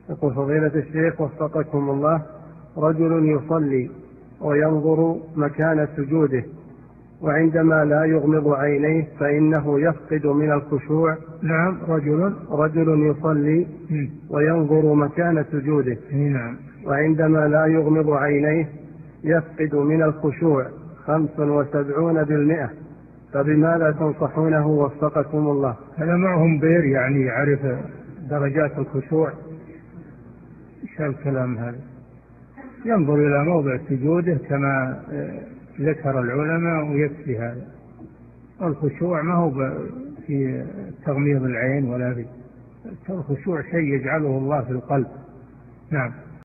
يقول فضيلة الشيخ وفقكم الله، رجل يصلي وينظر مكان سجوده، وعندما لا يغمض عينيه فإنه يفقد من الخشوع. نعم. رجل يصلي وينظر مكان سجوده. نعم. وعندما لا يغمض عينيه يفقد من الخشوع 75%، فبماذا تنصحونه وفقكم الله؟ هذا معهم بير يعني يعرف درجات الخشوع. ايش الكلام هذا؟ ينظر إلى موضع سجوده كما ذكر العلماء ويكفي هذا. الخشوع ما هو في تغميض العين ولا في الخشوع، شيء يجعله الله في القلب. نعم.